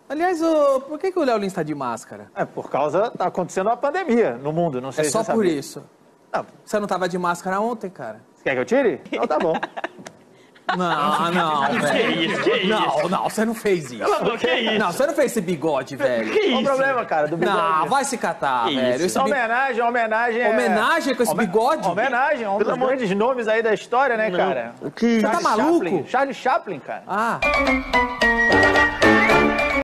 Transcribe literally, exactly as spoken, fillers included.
Aliás, ô, por que, que o Léo Lins tá de máscara? É por causa... Tá acontecendo uma pandemia no mundo, não sei É se só você por sabia. isso. Não. Você não tava de máscara ontem, cara? Você quer que eu tire? Então tá bom. Não, não, velho. Que isso, que isso? Não, não, você não fez isso. Que isso? Não, você não fez esse bigode, velho. Que Qual o isso? problema, cara, do bigode? Não, vai se catar, Que velho. isso? Esse bi- Homenagem, homenagem... é- Homenagem com esse Homen- bigode? Homenagem, um dos grandes nomes aí da história, né, cara? Que Você tá Charlie maluco? Chaplin. Charlie Chaplin, cara. Ah.